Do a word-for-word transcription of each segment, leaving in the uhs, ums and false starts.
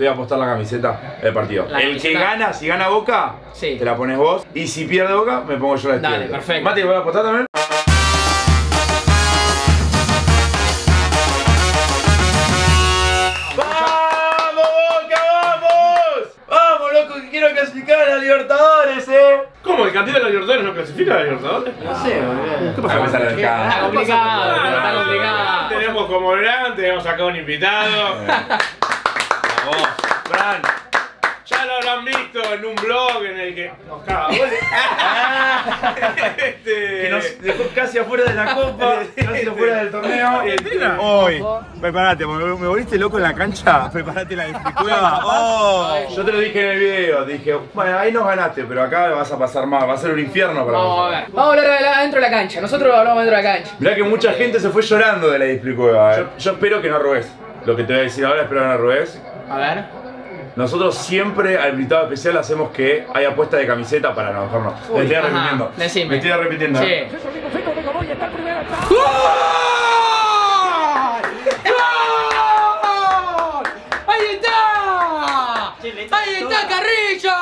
te voy a apostar la camiseta del partido. La el camiseta. que gana, si gana Boca, sí. te la pones vos. Y si pierde Boca, me pongo yo la estudiante. Dale, perfecto. Mati, ¿voy a apostar también? ¡Vamos, Boca, vamos! ¡Vamos, loco, que quiero clasificar a la Libertadores, eh! ¿Cómo? ¿El campeón de la Libertadores no clasifica a la Libertadores? No sé, boludo. ¿Qué pasa? Está complicado, está complicado. Tenemos como gran, tenemos acá un invitado. Vamos, Fran. Ya lo habrán visto en un blog en el que nos caga goles. Este... Que nos dejó casi afuera de la copa, casi afuera del torneo. Hoy, prepárate, me, me volviste loco en la cancha. Prepárate la disputa. Oh. Yo te lo dije en el video, dije, bueno, ahí nos ganaste, pero acá vas a pasar mal, va a ser un infierno para Vamos a vos. ver. Vamos a hablar de la- dentro de la cancha. Nosotros hablamos dentro de la cancha. Mirá que mucha gente se fue llorando de la displicueva, eh. yo, yo espero que no robes. Lo que te voy a decir ahora, espero que no robes. A ver. Nosotros siempre al invitado especial hacemos que hay apuesta de camiseta para no dejarnos. Me estoy ajá, repitiendo. decime. Me estoy repitiendo. Sí. ¿eh? ¡Gol! ¡Gol! ¡Ahí está! ¡Ahí está Carrillo!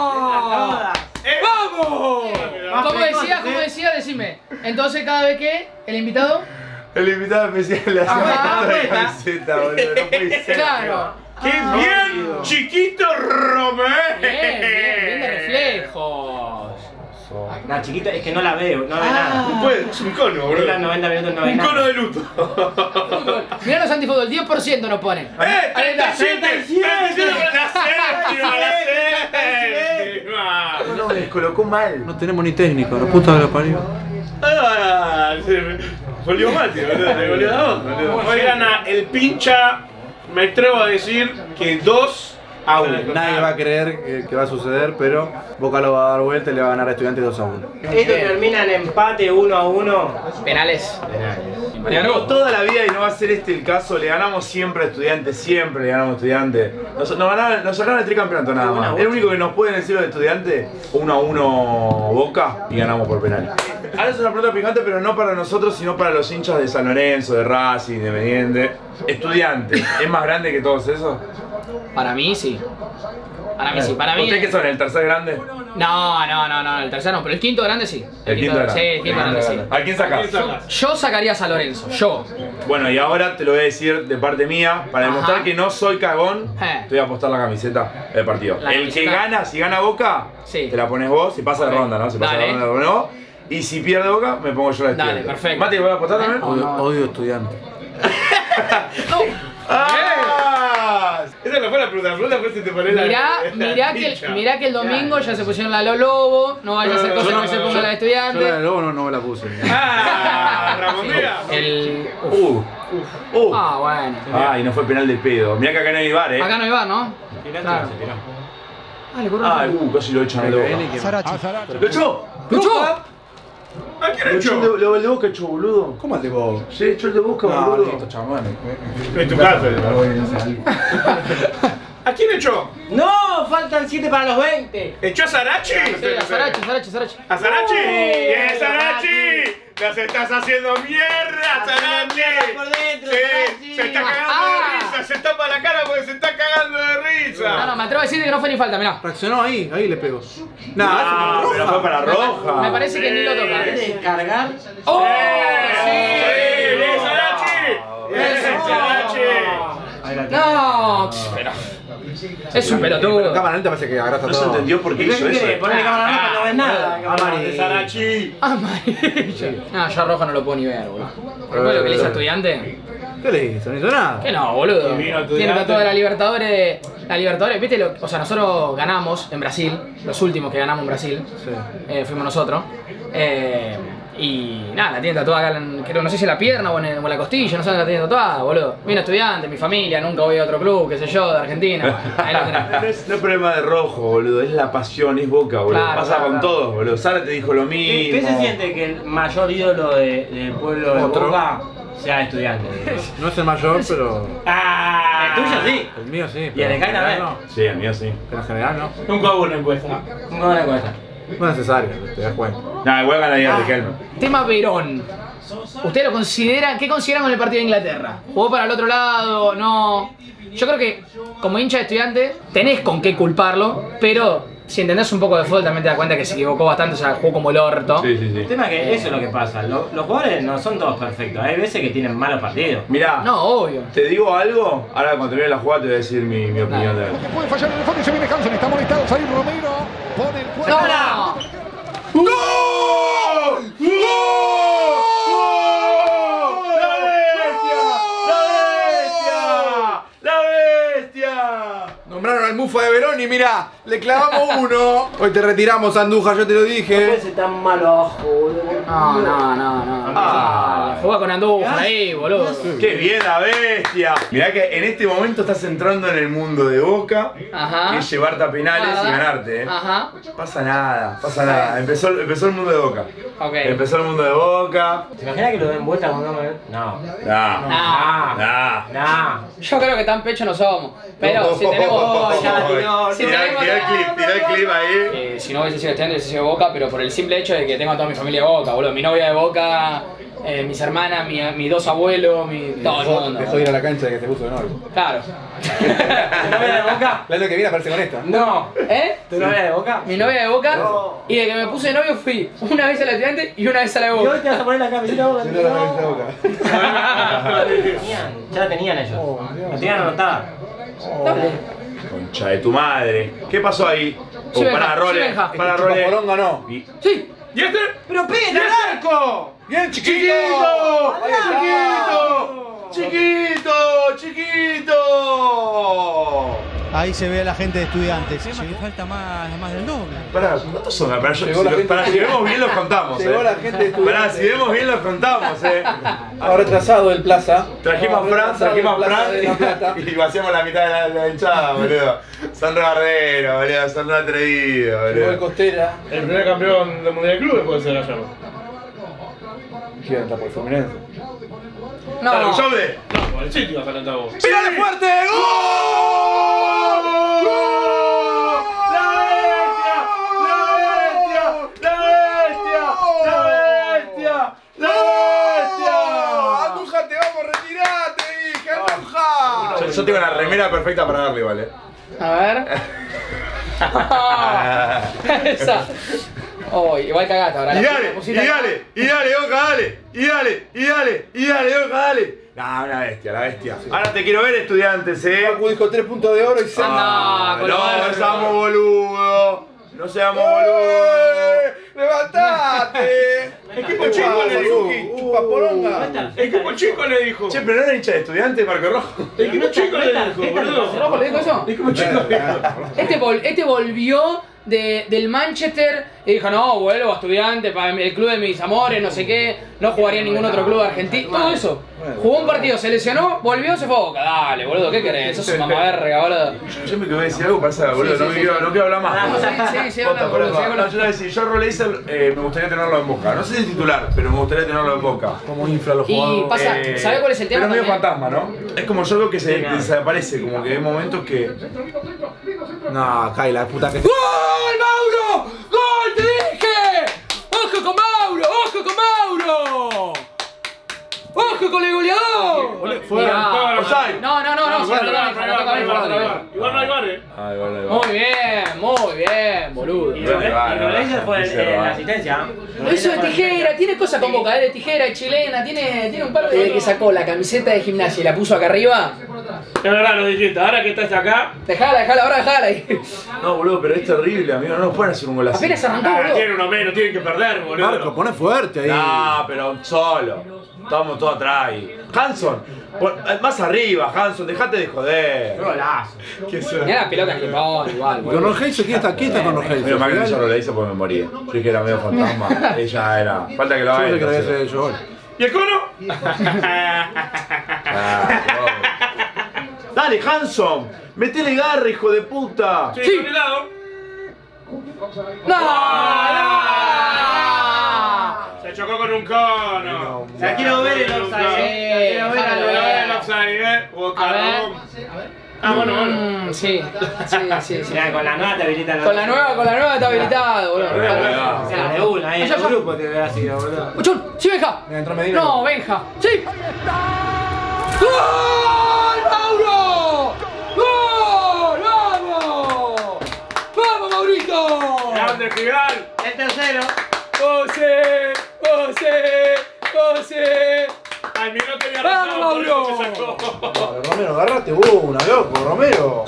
¡Vamos! ¿Cómo decía? ¿Cómo decía? Decime. Entonces cada vez que el invitado... El invitado especial le hace Ajá, una apuesta de apuesta. camiseta, boludo. No puede ser. Claro. ¡Qué bien, chiquito Romero! Bien, bien, bien de reflejos. La chiquita es que no la veo, no ve nada. No puede, es un cono, En los bro. noventa minutos no ve Un nada. cono de luto. Mirá los antifútbol, diez por ciento nos ponen. ¡Eh! Ahí está. ¡treinta y siete! ¡treinta y siete! ¡La séptima! ¡La séptima! No, me descolocó mal. No tenemos ni técnico, la puta de la parió. Ah, se me volvió Mati, boludo. Me volvió la voz, boludo. Hoy gana el pincha, me atrevo a decir que dos a uno. Nadie va a creer que, que va a suceder, pero Boca lo va a dar vuelta y le va a ganar a Estudiantes dos a uno. Esto termina en empate uno a uno. Penales. Le ganamos toda la vida y no va a ser este el caso. Le ganamos siempre a Estudiantes, siempre le ganamos a Estudiantes. Nos, nos, ganaron- nos sacaron el tricampeonato nada más. El único que nos pueden decir los Estudiantes, uno a uno Boca y ganamos por penal. Ahora es una pregunta picante, pero no para nosotros, sino para los hinchas de San Lorenzo, de Racing, de Independiente. Estudiantes, ¿es más grande que todos esos? Para mí sí. Para mí sí, para mí. ¿Ustedes qué son, el tercer grande? No, no, no, no, el tercero no, pero el quinto grande sí. El quinto grande. Sí, el quinto grande sí. ¿A quién sacás? Yo sacaría a San Lorenzo, yo. Bueno, y ahora te lo voy a decir de parte mía, para Ajá. demostrar que no soy cagón, Eh. te voy a apostar la camiseta del partido. La El que camiseta. gana, si gana Boca, Sí. te la pones vos, si pasa de Ok. ronda, ¿no? Si pasa Dale. de ronda, lo pones vos. Y si pierde Boca, me pongo yo la Dale, estudiante. perfecto. Mati, ¿voy a apostar también? Odio, odio Estudiantes. ¡Ah! Esa no fue la pregunta, la pregunta fue si te pones la. Mirá, la mirá, que, pincha. mirá que el domingo ya se pusieron la Lo Lobo, no vaya a hacer No, cosas yo que se no, ponga yo- la de Yo la de estudiante. Lobo no, no me la puse. Ah, Ramón Díaz. El. Uh, uh. Ah, bueno. Ah, y no fue penal de pedo. Mirá que acá no hay bar, eh. Acá no iba, ¿no? Claro. Ah, le corrió. Ah, uh, casi lo echan al de Boca. ¿Lo echó? ¡Lo echó! ¿A quién ¿Lo echó echó? el de, lo- el de Boca echó, boludo? ¿Cómo el de Boca? Sí, echó el de Boca, No, boludo. listo, chamán. En tu casa. ¿A quién echó? ¡No! Faltan siete para los veinte. ¿Echó a Sarachi? Sí, a Sarachi, Sarachi, Sarachi. ¿A Sarachi? ¡Bien, ¡Oh, Sarachi! ¡Las estás haciendo mierda, Sarachi! Por dentro, Sí, Sarachi. se está cagando Ah. de risa, se tapa la cara porque se está cagando de risa. No, no, me atrevo a decir que no fue ni falta, mirá. Reaccionó ahí, ahí le pegó. No, Ah, pero fue para roja. Me parece que ni lo toca. ¿Quieres descargar? ¡Oh! ¡Sí! ¡Bien, Sarachi! ¡Bien, Sarachi! No, pero. Es un En pelotudo. cámara lenta parece que agarraste No se todo. entendió por qué ¿Qué hizo eso. querés? Ponle cámara roja, no ves nada. ¡De Sarachi! Amarilla. No, yo a roja no lo puedo ni ver, boludo. Después lo que le hizo a estudiante. ¿Qué le hizo? No hizo nada. Que no, boludo. Y vino Estudiante. Tiene tatuada la Libertadores. La Libertadores, viste, lo- o sea, nosotros ganamos en Brasil, los últimos que ganamos en Brasil, Sí. eh, fuimos nosotros. Eh, y nada, la tiene tatuada acá, en, creo, no sé si en la pierna o en, o en la costilla, no sé dónde la tiene tatuada, boludo. Vino Estudiante, mi familia, nunca voy a otro club, qué sé yo, de Argentina. Ahí lo tenés. No es, no es problema de rojo, boludo, es la pasión, es Boca, boludo. Claro, Pasa claro, con claro. todos, boludo. Sara te dijo lo ¿Qué, mismo. qué se siente que el mayor ídolo de- del pueblo de Otro. Boca sea Estudiante? No es el mayor, pero ¡Ah! El tuyo sí. el mío sí. ¿Y pero el de en Caina general también? no. Sí, el mío sí. Pero en general no. Nunca hubo una encuesta. No me da cuenta. No es necesario, te das cuenta. Nah, igual ganaría Riquelme. Tema Verón. ¿Usted lo considera? ¿Qué consideran con el partido de Inglaterra? ¿Jugó para el otro lado? ¿No? yo creo que como hincha de Estudiante tenés con qué culparlo, pero si entendés un poco de fútbol también te das cuenta que se equivocó bastante, o sea, jugó como el orto. Sí, sí, sí. El tema es que eso es lo que pasa, los, los jugadores no son todos perfectos, hay veces que tienen malos partidos. Mirá, No, obvio. te digo algo, ahora cuando termine la jugada te voy a decir mi, mi opinión de él. Puede fallar en el fondo y se viene Hanson, está molestado, ahí Romero, pone el cuerpo. ¡No, no! ¡Gol! ¡Gol! ¡La bestia! ¡La bestia! Nombraron al Mufa de Verón y mirá, le clavamos uno. Hoy te retiramos, Andújar, yo te lo dije. Tan malo abajo, boludo. No, no, no, no. Ah. Jugá con Andújar ahí, boludo. ¡Qué bien la bestia! Mirá que en este momento estás entrando en el mundo de Boca, Ajá. que es llevarte a penales Ajá. y ganarte, ¿eh? Ajá. Pasa nada, pasa nada. Empezó, empezó el mundo de Boca. Ok. Empezó el mundo de Boca. ¿Se imagina que lo den vuelta cuando no me ven? No. Nah, No. nah. Nah. Yo creo que tan pecho no somos. Pero si tenemos. Oh, ya la tiró. Si Tirá, tenemos- tirá el clip, tirá el clip ahí. Eh, si no hubiese sido Estudiante, hubiese sido Boca, pero por el simple hecho de que tengo a toda mi familia de Boca, boludo. Mi novia de Boca, eh, mis hermanas, mi, mis dos abuelos, mi, todo el mundo. Dejó de ir a la cancha de que se puso de novio. Claro. ¿Tu novia de Boca? El año que viene aparece con esta. No. ¿Eh? ¿Tu novia de Boca? Mi novia de Boca, No. y de que me puse de novio fui una vez a la Estudiante y una vez a la de Y hoy Boca. te vas a poner la camiseta de Boca. Si no, la camiseta de Boca. Tenían, ya la tenían ellos. La tenían anotada. Dale. Concha de tu madre. ¿Qué pasó ahí? Oh, Sí, para Benja, Role. sí, Benja. Para Role. Chupaporón ganó. Y- Sí. ¿Y este? ¡Pero peguen al arco! ¡Bien, chiquito! ¡Chiquito! Ahí está. ¡Chiquito! ¡Chiquito! ¡Chiquito! Ahí se ve a la gente de Estudiantes. Le falta más, más del doble. Pará, ¿cuántos son? Para, yo- Llegó la si, gente- para si vemos bien los contamos, Llegó eh. la gente de Pará, Estudiantes. si vemos bien los contamos, eh. Ha retrasado el Plaza. Trajimos a Ha Fran, retrasado trajimos el a Plaza de La Fran Plata. y vaciamos la mitad de la, la hinchada, boludo. Son rebarderos, boludo, son re atrevidos, Llegó el boludo. Costera. El primer campeón del Mundial de Clubes puede ser allá. ¿Quién está por Fluminense? Dale, No. Joble. No, por el sitio vas a cantar vos. ¡Pégale fuerte! ¡Gol! ¡La bestia! ¡La bestia! ¡La bestia! ¡La bestia! ¡La bestia! ¡Andújar, te vamos, retirate, dije! ¡Andújar! Yo, yo tengo la remera perfecta para darle, vale. A ver. Esa. Oh, igual cagaste ahora. Y la dale, y pusiste acá. dale, y dale, Boca, dale, y dale, y dale, y dale, Boca, dale. No, una bestia, la bestia. Ahora te quiero ver, Estudiantes, eh. Facu dijo tres puntos de oro y seis. Anda, con lo no, malo. no seamos boludos. No seamos ¡Eh! boludos. ¡Levantate! Equipo chico le dijo. ¡Chupaporonga! Equipo chico le dijo. Che, pero no era hincha de Estudiantes, Marco Rojo. Equipo chico le dijo, boludo. ¿Rojo le dijo eso? Equipo chico le dijo. Este, vol- este volvió de, del Manchester y dijo, no, vuelvo a Estudiante, para el club de mis amores, no sé qué, no jugaría en ningún otro club argentino, todo eso. Jugó un partido, se lesionó, volvió, se fue a Boca. Dale, boludo, ¿qué querés? Sos un mamaverga, boludo. Yo me quedé a decir algo para esa, boludo. Sí, no, sí, me sí, quiero, sí. no quiero hablar más. Sí, sí, sí, Posta, habla, por boludo, eso. sí, habla. No, yo iba a decir, yo a Roleiser eh, me gustaría tenerlo en Boca. No sé si titular, pero me gustaría tenerlo en Boca. ¿Cómo infla los Y jugadores? pasa, Eh, ¿sabe cuál es el tema? Pero medio también? fantasma, ¿no? Es como yo veo que se desaparece, como que hay momentos que. No, Kai, la puta que. ¡Gol, Mauro! ¡Gol, te dije! ¡Ojo con Mauro! ¡Ojo con Mauro! ¡Ojo con el goleador! Mirá. Offside. No, no, no, no, se la toca a mí, se la toca a mí, se la toca a mí. Igual no hay bar, eh. Ay, vale, vale. Muy bien, muy bien, boludo. Y Roleiser fue el- Dice el- la Bar. asistencia. Eso de tijera, tiene cosas con Boca, ¿eh? De tijera, de chilena, tiene, tiene un par de... Desde que sacó la camiseta de gimnasia y la puso acá arriba, Es verdad lo dijiste, ahora que estás acá. dejala, dejala, ahora dejala ahí. No, boludo, pero es terrible, amigo. No nos pueden hacer un gol así. Apenas arrancó, Ah, boludo. tiene uno menos, tienen que perder, boludo. Marco, pone fuerte ahí. No, pero solo. Estamos todos atrás ahí. Hanson, pon- más arriba, Hanson, dejate de joder. Golazo. ¿Qué suena? Mirá las pelotas que pone igual, Con boludo. Orgeiso, ¿quién está? ¿Quién está con Orgeiso? Menos mal que yo lo hice porque me moría. Yo dije que era medio fantasma. Ella era. Falta que lo Yo haga pensé él, que lo había entonces. hecho yo. ¿Y el cono? Ah, pobre. Dale, Hanson. Metele garra, hijo de puta. Sí, Sí. con el lado. ¡No! Se chocó con un cono. La quiero ver el offside. Sí, La quiero ver déjalo al ver. Pero el offside, eh. Boca, A ver. Ramón. Ah, bueno, bueno. Mm, sí, sí, sí, sí. Mirá, con la nueva te habilitan los. Con la nueva, con la nueva está habilitado, boludo. Bueno, bueno. O sea, de una, ahí en Allá, el allá. grupo te hubiera sido, boludo. Uchun, sí, Benja. Mira, entró Medina. No, Benja. Sí. ¡Gol, Mauro! grande, Figal. El tercero. José, José, José. Ay, mira, no tenía razón, por eso me sacó. Dale, Romero, agarrate una, loco, Romero.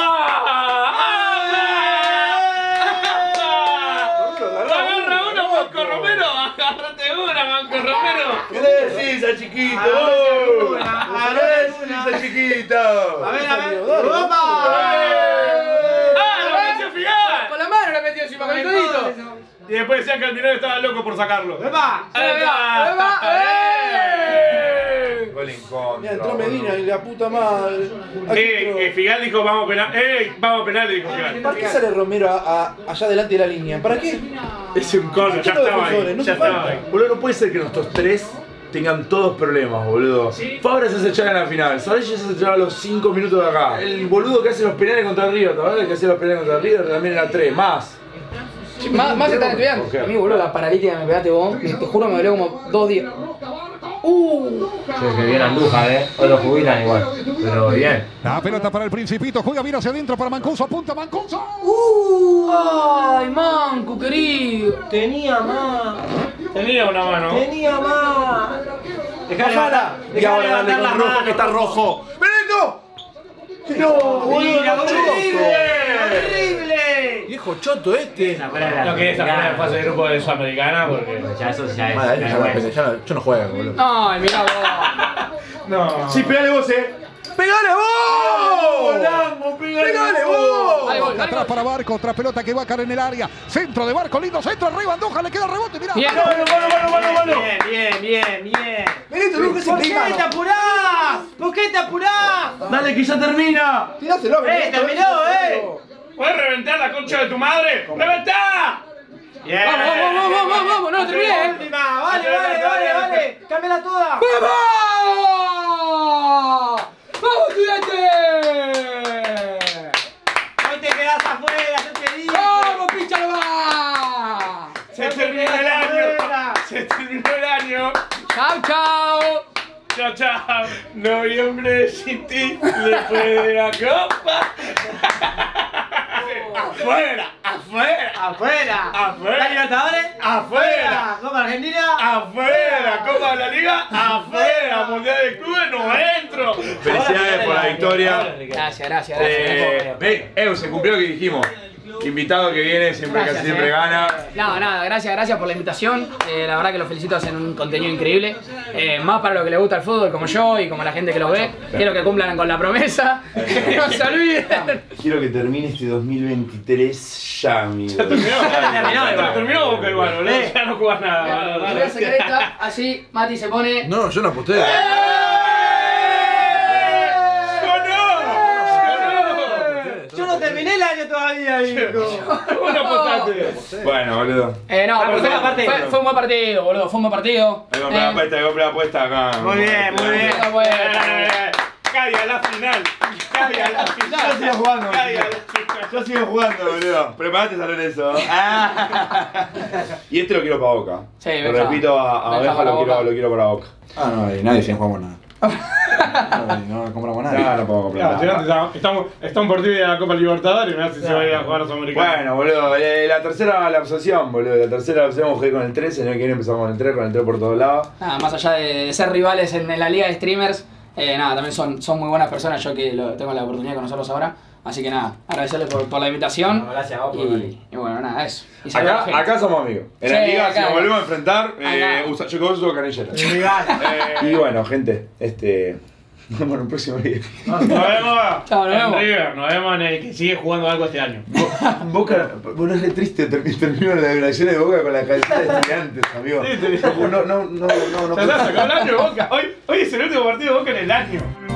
Agarra una, Manco Romero. Agárrate una, Manco Romero. ¿Qué le decís al chiquito? ¿Qué le decís al chiquito? A ver, a ver. ¡Opa! ¡Ah, lo metió Figal! Con la mano la metió encima, con el codito. Y después decían que el minero estaba loco por sacarlo. ¡Epa! ¡Epa! Gol en contra. Mira, entró Medina y la puta madre. Eh, eh, Figal dijo vamos a penal. ¡Ey! Vamos a penal, dijo Figal. ¿Para qué sale Romero a, a- allá delante de la línea? ¿Para qué? Es un cono, ya Los estaba defensores, ahí. no Ya te estaba falta. ahí. Boludo, no puede ser que nuestros tres tengan todos problemas, boludo. Fabra se hace echar en la final, Sarelli se hace echar a los cinco minutos de acá. El boludo que hace los penales contra el River, ¿verdad? El que hace los penales contra el River también era tres, más. Más, más están estudiando. A mí, boludo, la paralítica que me pegaste vos, te juro me dolió como dos días. Uh. Sí, que bien Andújar, eh. Hoy lo jubilan igual. Pero bien. La pelota para el Principito, juega bien hacia adentro para Mancuso, apunta Mancuso. Ay, Manco, querido. Tenía más. Tenía una mano. Tenía más. Dejá Bajala. Y Dejá ahora dale levantar la con rojo mano. que está rojo. ¡Benito! ¡No! ¡Mira, horrible! horrible! Viejo choto este. Lo que es la fase de grupo de Sudamericana porque. Ya eso ya es. Madre, ya ya es no- bueno. ya no- yo no juego, boludo. Ay, mirá vos. No. Sí, pegale vos, eh. ¡Pegale vos! Volamos, pegale ¡Pegale vos. vos! Dale, gol, dale, Atrás gol. para Barco, otra pelota que va a caer en el área. Centro de Barco, lindo centro, arriba Andújar, le queda el rebote, mirá. Bien. Bueno, bueno, bueno, bueno, bueno. Bien, bien, bien, bien. Benito, loco, ese ¿Por qué prima. te apurás? ¿Por qué te apurás? ¡Dale, que ya termina! Tiráselo, ¡Eh, Benito, terminó, eh! ¿Puedes reventar la concha de tu madre? ¡Reventá! Bien. Vamos, vamos, vamos, vamos, vamos, no lo terminé, eh. Última, vale, vale, vale, vale. Cámbiala toda. ¡Vamos! ¡Vamos, estudiante! Hoy te quedás afuera, yo te digo. ¡Vamos, pinchalo va! Se terminó el año. Se terminó el año. ¡Chao, chao! Chao, chao. Noviembre sin ti. Después de la copa. Afuera, afuera. Afuera. Afuera. ¿La Libertadores? Afuera. Copa Argentina. Afuera, Copa de la Liga, afuera, Mundial de Clubes, no entro. Felicidades por la victoria. Gracias, gracias, gracias. Eh, ve, eh, se cumplió lo que dijimos. Invitado que viene, siempre Gracias, casi siempre eh. gana. No, nada, gracias, gracias por la invitación. Eh, la verdad que los felicito, hacen un contenido increíble. Eh, más para lo que les gusta el fútbol, como yo y como la gente que lo ve. Quiero que cumplan con la promesa. Que no se olviden. Quiero que termine este dos mil veintitrés ya, amigo. Terminó, terminó, igual. terminó Boca igual, boludo. Ya no jugás nada. Primera secreta, así Mati se pone. No, yo no aposté. Yo no terminé el año todavía, hijo. ¿Cómo no apostaste? Bueno, boludo. Eh, no, pero fue, Tercera parte. fue, fue un buen partido, boludo. Fue un buen partido. Hay que comprar la apuesta, hay que comprar la apuesta acá. Muy bien, muy bien. Esta fue- Eh, Cae a la final. Cae a la Yo final. sigo jugando. Cae a la final. Yo sigo jugando, boludo. Preparate, San Lorenzo. Ah. Y este lo quiero para Boca. Sí, Lo Benja. repito, a, a Benja Benja para lo quiero, Boca. lo quiero para Boca. Ah, no, y nadie, si no jugamos nada. No, no compramos No, nada. no puedo comprar Claro, nada. Estudiantes está, está, está un partido de la Copa Libertadores, mirá si se va a ir a jugar a los americanos. Bueno, boludo, eh, la tercera la obsesión, boludo. La tercera la obsesión, jugué con el tres, el año que viene empezamos con el tres, con el tres por todos lados. Nada, más allá de ser rivales en, en la liga de streamers, eh, nada, también son, son muy buenas personas, yo que lo, tengo la oportunidad de conocerlos ahora. Así que nada, agradecerles por, por la invitación. No, gracias a vos por y, venir. y bueno, nada, eso. Y saludos a la Acá, gente. acá somos amigos. En la Sí, liga, acá, si nos acá. volvemos a enfrentar, eh, Acá. usa- yo que uso canillera. Rival. Y bueno, gente, este. Nos vemos en el próximo video. Nos vemos Chao, nos en vemos. River, nos vemos en el que sigue jugando algo este año. Boca, bueno, es re triste, termi- termino la declaración de Boca con la camiseta de estudiantes, amigo. Sí, sí. No, no, no, no, no, no. Se ha sacado el año de Boca. Hoy, hoy es el último partido de Boca en el año.